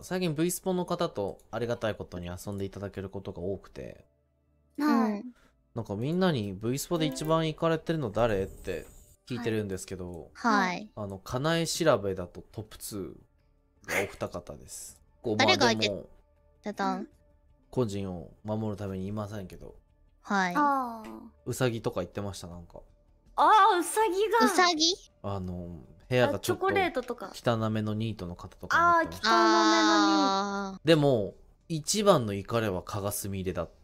最近 V スポの方とありがたいことに遊んでいただけることが多くて、 はい。 なんかみんなに V スポで一番行かれてるの誰って聞いてるんですけど、 はい。 かなえ調べだとトップ2がお二方です。 誰がでもだだん。 個人を守るために言いませんけど、 はい。 あうさぎとか言ってました。なんかあ、うさぎが。 うさぎ部屋がちょっとチョコレートとか。 汚めのニートの方とかああ、 も言ってました。 汚めのに。 でも一番の怒れは加賀すみれだ。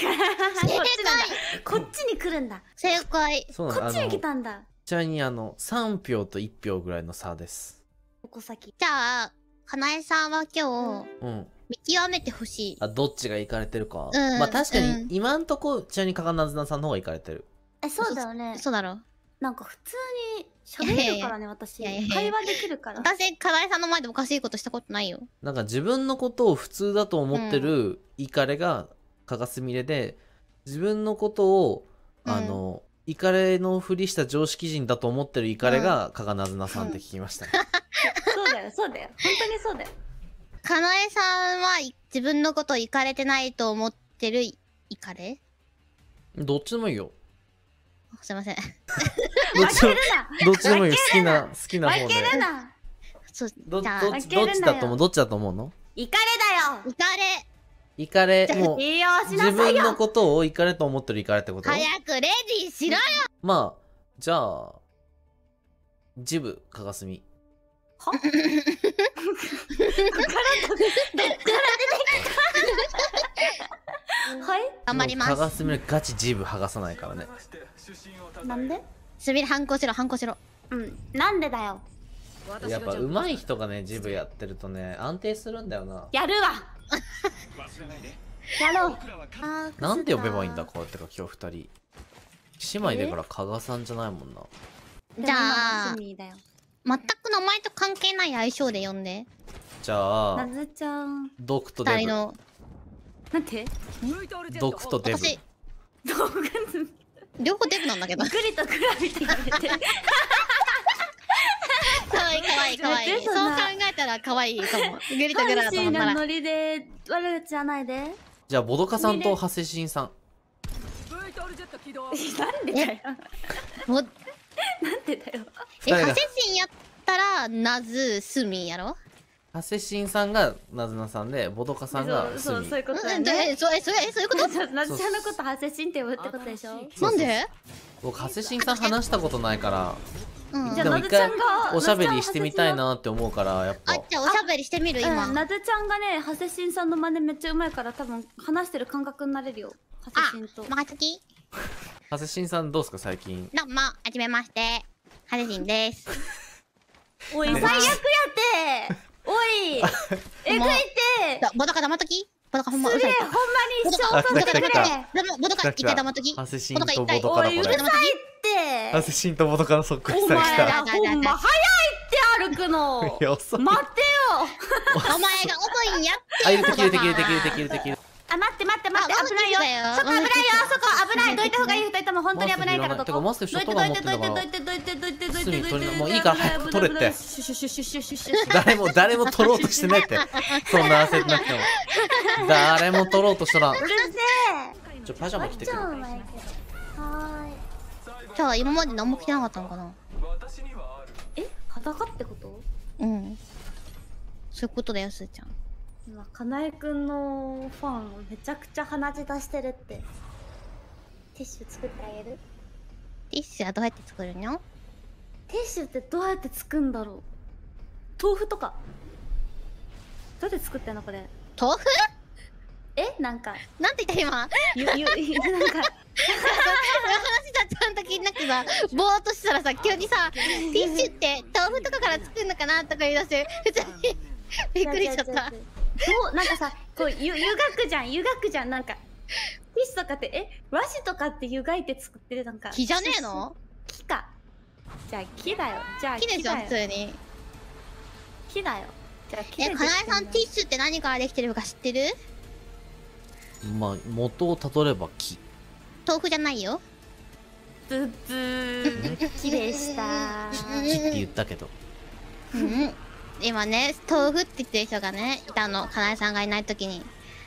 こっちに来るんだ。 正解。 そうなの。 こっちに来たんだ。 ちなみに3票と1票ぐらいの差です。 ここ先。 じゃあ、かなえさんは今日、 うん。 見極めてほしい。 どっちが行かれてるか。 うんまあ確かにうん今んとこ、ちなみに加賀なずなさんの方が行かれてる。 そうだよね。 そうだろ。 なんか普通に喋れるからね、私。 いやいやいや会話できるから。 私、かなえさんの前でおかしいことしたことないよ。 なんか自分のことを普通だと思ってるイカレが加賀すみれで、自分のことをイカレのふりした常識人だと思ってるイカレが加賀なずなさんって聞きましたね。 そうだよ、そうだよ。本当にそうだよ。 かなえさんは自分のことイカれてないと思ってるイカレ？ どっちでもいいよ。 すいません。 どっちでもどっちでもいいよ。好きな方負で。 けるな。 そう、 どっじゃあ、 ちだと思う？どっちだと思うの？ イカレだよ。 イカレ、 イカレ、もういいよ、しな自分のさいよ。 ことをイカレと思ってるイカレってこと？ 早くレディーしろよ。 まあじゃあジブ加賀すみ。 はどっから出てきた。はい。 頑張りま加賀す。 すみのガチジブ剥がさないからね。 なんで？ すみれ、反抗しろ、反抗しろ。 うん。なんでだよ。 やっぱ上手い人がねジブやってるとね安定するんだよな。 やるわ。やろう。 なんて呼べばいいんだこうやってか今日2人姉妹だから加賀さんじゃないもんな。 じゃあ、 全く全く名前と関係ない相性で呼んで。 じゃあなずちゃん。 ドクとデブ。 二人の。 なんて？ ドクとデブ。 私、 動画ず両方デブなんだけど。 グリとグラビってやめて。 かわいいかわいいかわいい。そう考えたらかわいいかも。グリとグラだと思ったら。 なノリで悪口じゃないで。 じゃあボドカさんとハセシンさん。 なんでだよ。 もなんでだよ。 ハ二人がセシンやったら、ナズ、スミやろ？ ハセシンさんがナズナさんでボドカさんがスミ。 そういうことだようん、 ね。 そういうこと？ なずちゃんのことハセシンって呼ぶってことでしょ。 なんで？ 僕ハセシンさん話したことないからうん。 じゃあでも一回なずちゃんがおしゃべりしてみたいなって思うからやっぱあ、じゃあおしゃべりしてみる今。 なずちゃんがね、ハセシンさんの真似めっちゃうまいから多分話してる感覚になれるよ。ハセシンと。 任せき？ ハセシンさんどうですか最近。 どうも、はじめまして。ハセシンです。 おい、最悪やっておいえぐいってボドカ黙っとき？ボドカほんますげえ、 うるさい。 ほんまに一生あ来た来た来たボドカ一回黙っとき？ ハセシンボドカ一回。 とボドカだおい、うるさいこれ。 ってハセシンとボドカのそっくりおさが来た。 前らほんま早いって歩くのいや遅い。 待ってよお前が遅いんやって。 あ入れてきるあ、待って待って待って、 あ危ないよそこ危ないよそこ危ないどいた方がいい二人とも本当に危ないからどこマスクいらないてかマスクショットガン持ってんだからどいてどいてどいてどいてどいて隅取りどいてもういいから早く取れってシュシュシュシュシュシュシュ誰も取ろうとしてないって。そんな焦ってなくても。誰も取ろうとしたら。 うるせえパジャマ着てくる。 はーいじゃあ今まで何も着てなかったのかな？ え、裸ってことうん。そういうことだよ、すーちゃん。 今、かなえくんのファンめちゃくちゃ鼻血出してるってティッシュ作ってあげるティッシュはどうやって作るの？ ティッシュってどうやって作るんだろう豆腐とかどうやって作ってんのこれ豆腐？ なんかなんて言った今？ なんか話がちゃんと聞いなくてさ、ぼーっとしたらさ、急にさ、ティッシュって豆腐とかから作るのかなとか言い出して、普通にびっくりしちゃった。 なんかさこう湯がくじゃんなんかティッシュとかって和紙とかって湯がいて作ってるなんか木じゃねえの？ 木かじゃあ木だよじゃあ木でしょ、 だよ普通に。 木だよじゃあ木でできてんかだよなえさんティッシュって何からできてるか知ってる？ まあ元をたどれば木。 豆腐じゃないよ。 ブブー木でした木って言ったけど。 うん。 今ね、豆腐って言ってる人がね、いたの。かなえさんがいない時に。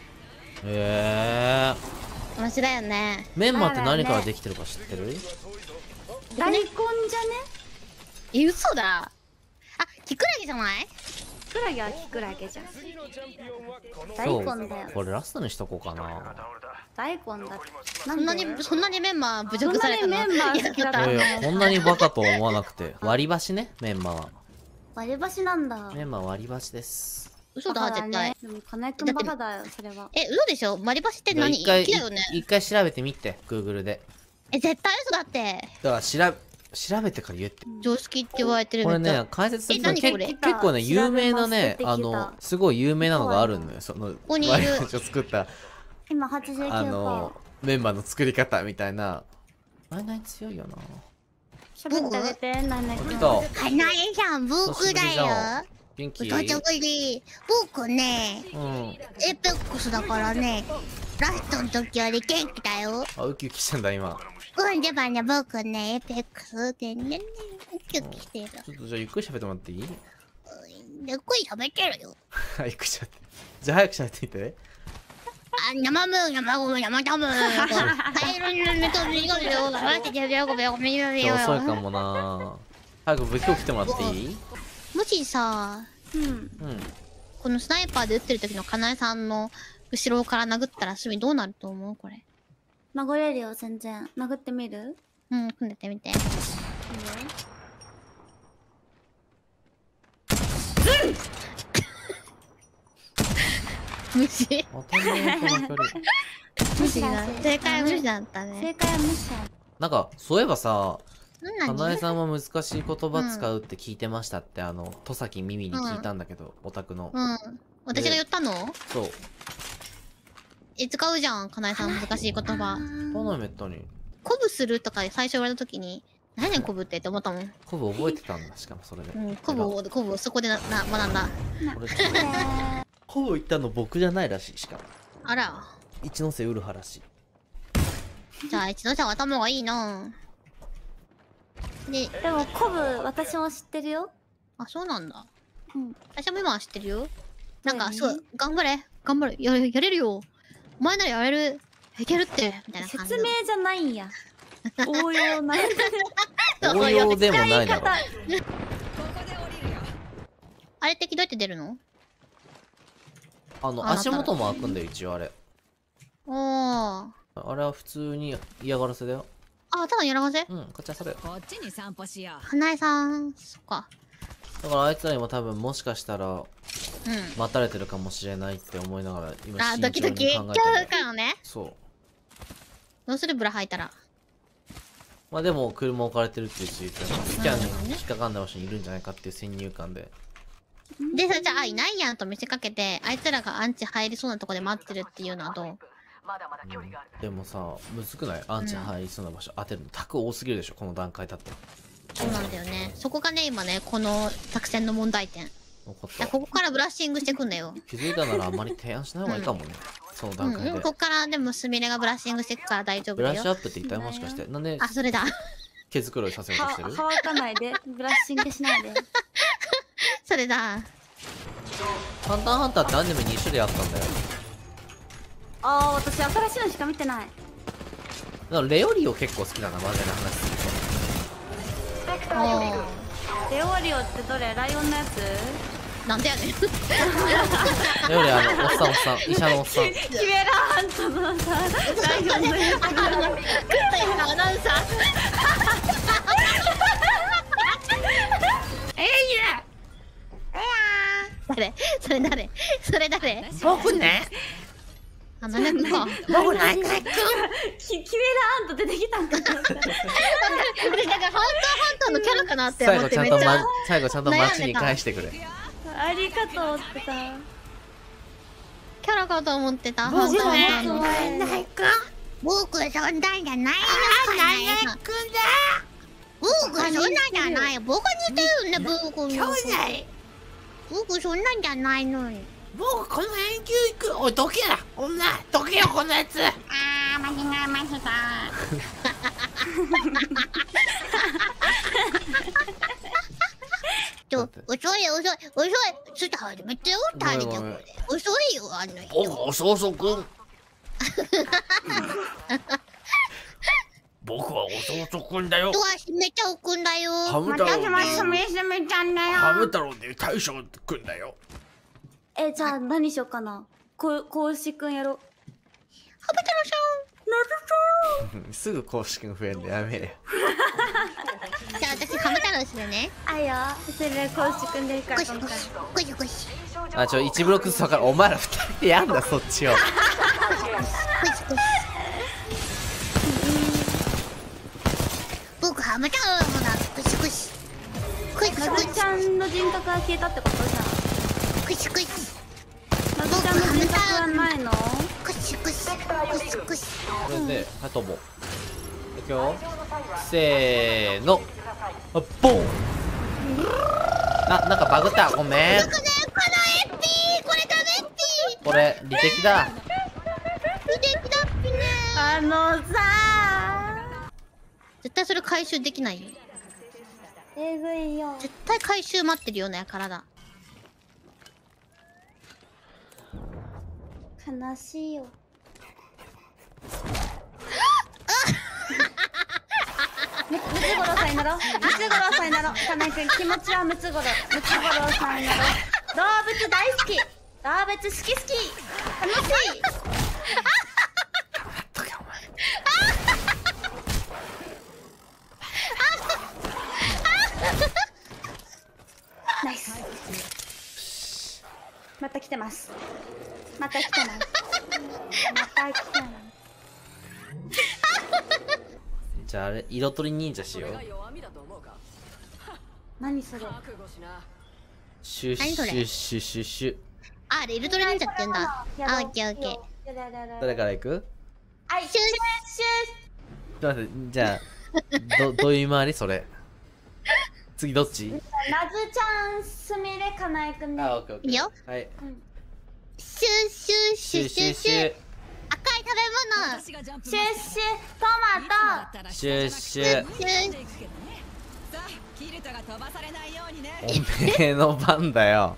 面白いよね。 メンマって何からできてるか知ってる？ 大根じゃね？ 嘘だ。あ、キクラゲじゃない？ キクラゲはキクラゲじゃん。 そう大根だよ。 これラストにしとこうかな。 大根だって。 そんなにメンマ侮辱されたの？ そんなにメンマ好きだったの？ こんなにバカと思わなくて。割り箸ね、メンマは。 割り箸なんだ。 メンマ割り箸です。 嘘だ、絶対。 でもかなえくんバカだよ、それは。 嘘でしょ？割り箸って何？木だよね。 一回調べてみて、Google で。 絶対嘘だって。 だから調べてから言って。 常識って言われてる。 これね、解説すると結構ね、有名なね、すごい有名なのがあるのよ。その割り箸を作った今89%。 メンマの作り方みたいな。何強いよな。 喋ってあげて、何々。 かなえさん、僕だよ。 元気？ 僕ね、エペックスだからね、ラストの時より元気だよ。 あ、ウキウキしてんだ今。 でもね、僕ね、エペックスでね、ウキウキしてる。 ちょっとじゃあゆっくり喋ってもらっていい？ ゆっくり喋ってるよ。 ゆっくり喋って。じゃあ早く喋ってみて。 生ムー、生ゴム、生タムー。 遅いかもな。早く武器を来てもらっていい？ もしさ、このスナイパーで撃ってる時のかなえさんの後ろから殴ったらすみどうなると思う？これ。 殴れるよ、全然。殴ってみる？ 組んでてみて。無視。無視だ。正解は無視だったね。 正解は無視。 なんかそういえばさ、かなえさんは難しい言葉使うって聞いてましたって、戸崎ミミに聞いたんだけど、オタクの。 私が言ったの？ そう。 使うじゃん、かなえさん難しい言葉。 めったに。 鼓舞するとか最初言われた時に、何や鼓舞って思ったもん。 鼓舞覚えてたんだ、しかもそれで。 鼓舞そこで学んだ。 鼓舞言ったの僕じゃないらしい、しかも。 あら。 一ノ瀬ウルハらしい。 じゃあ一ノ瀬は頭がいいな。 でも鼓舞私も知ってるよ。 あ、そうなんだ。私も今は知ってるよ。なんかそう、頑張れやれるよ。お前ならやれる、いけるってみたいな感じ。 説明じゃないんや。応用ない。 応用でもないだろ。 あれってどうやって出るの？ 足元も開くんだよ一応あれ。 あれは普通に嫌がらせだよ。 ただ嫌がらせ？ こっちはそれ。 こっちに散歩しよう。 かなえさん、そっか。 だからあいつらにも多分もしかしたら待たれてるかもしれないって思いながら今慎重に考えてる。 ドキドキ恐怖感をね。 そう。 どうする？ブラ履いたら。 まあでも車置かれてるって言ってスキャンに引っかかんない場所にいるんじゃないかっていう先入観で。 でさ、じゃあいないやんと見せかけて、あいつらがアンチ入りそうなとこで待ってるっていうのはどう？ でもさ、むずくない？アンチ入りそうな場所当てるの。卓多すぎるでしょこの段階だったら。 そうなんだよね。そこがね、今ね、この作戦の問題点。ここからブラッシングしていくんだよ。 気づいたならあんまり提案しない方がいいかもね。その段階で。 ここからでもスミレがブラッシングしていくから大丈夫だよ。 ブラッシュアップって言ったらもしかして。なんで、 それだ。 毛づくろいさせようとしてる？ 乾かないで。ブラッシングしないで。 それだ。 ハンターハンターってアニメ2種類あったんだよ。 私新しいのしか見てない。 だからレオリオ結構好きだな、マジな話すると。 レオリオってどれ？ライオンのやつ？ なんでやねん。 レオリオおっさん、医者のおっさん。 キメラハントのさ、ライオンのやつ。 食ったやつアナウンサー。誰？それ誰？ 僕ね。 七役か。 僕中居くん。 キメラハント出てきたんか。 だからハンターハンターのキャラかなって思ってめっちゃ。 最後ちゃんと街に返してくれ。 ありがとうってた。 キャラかと思ってた。 僕ね。 僕そんなんじゃないの。中居くんだ。僕そんなんじゃない。僕似てるね。僕。僕そんなんじゃないのに。 僕この辺球行く。おいどけや女どけよこのやつ。 間違えました。 遅い待って遅い遅いちょっと始めてよタリちゃんごめん遅いよあの人おそうそうくん僕はおそうそうくんだよドア閉めちゃうくんだよ私ハム太郎もすみすみちゃんだハムよ。 太郎で大将くんだよじゃあ何しようかな。公式くんやろう。 ハム太郎すぐ公式くん増えんでやめれよさんじゃあ私ハム太郎するねあいよ。それで公式くんでいいから今回。 ゴシゴシゴシゴシあ1ブロックずつ分かるお前ら2人でやんだそっちをゴシゴシ僕ハム太郎だもんなゴシゴシゴシゴシなずちゃんの人格が消えたってことじゃん。 ゴシゴシなずちゃんの人格はないの？ ゴシゴシゴシゴシこれではい飛ぼういくよせーのあボンなんかバグったごめんこのエッピーこれダメッピこれ履歴だー見てきだっぴねあのさ絶対それ回収できないよえぐいよ。 絶対回収待ってるよね体悲しいよ。ムツゴロウさんになろう。ムツゴロウさんになろう。かなえくん気持ちはムツゴロウ。ムツゴロウさんになろう。動物大好き。動物好き好き。楽しい。ナイス。また来てます。また来てます。また来てます。 じゃああれ色とり忍者しよう何それ。 シュッシュ何それッシュッシュッシュあれイルトレ忍者って言うんだオッケーオッケー誰から行くはい、シュッシュちょっと待ってじゃあどういう回りそれ次どっちなずちゃん、すみれ、かなえくんね。 あオッケーオッケーいいよはいシュッシュッシュッシュッシュ赤い食べ物シュッシュ、トマト。 シュッシュシュッキルトが飛ばされないようにね。 おめえの番だよ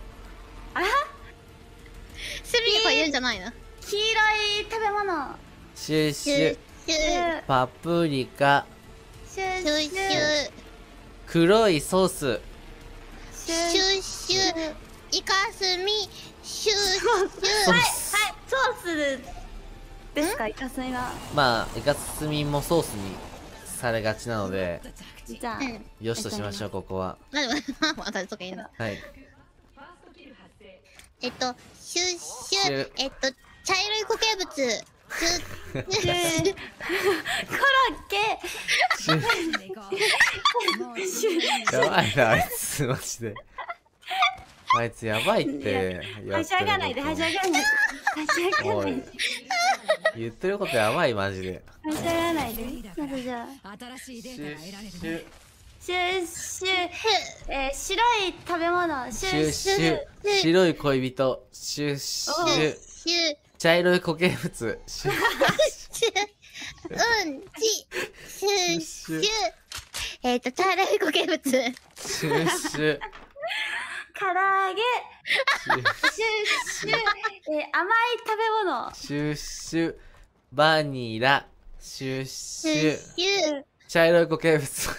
スリとか言うんじゃないの黄色い食べ物。 シュッシシュッュシュッパプリカシュッシュッシュ黒いソースシュッシュイカスミシュッシュソーはい、 スソースですか、イカスミが。 まあイカスミもソースにされがちなのでじゃあ、 うんよしとしましょうここはなんで私とか言うんだはいシュッシュシュ茶色い固形物シュッコロッケ。 シュやばいなあいつマジであいつやばいってはしゃがないで、はしゃがないで。はしゃがおないいで。 言ってることやばいマジではしゃがないで。まずじゃあ、 新しいデシュッータが得られるシュね。 シュッシュ、白い食べ物。シシュッュッシュ。 シュ白い恋人シュッシシュュッシュ茶色い固形物シュッシュうんちシュッシュ茶色い固形物シュッシュ唐揚げ。 シュッシュッシュ、甘い食べ物。 シュッシュバニラシュッシシュッュシュ茶色い固形物シュッ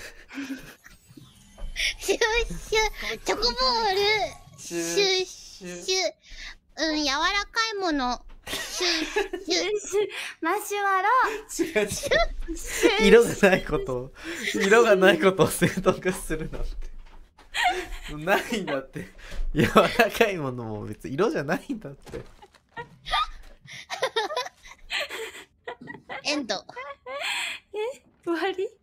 シュチョコボールシュッシュ柔らかいものシュッシュマシュマロ。 違う違う色がないことを正当するなんてないんだって柔らかいものも別に色じゃないんだってエンド終わり。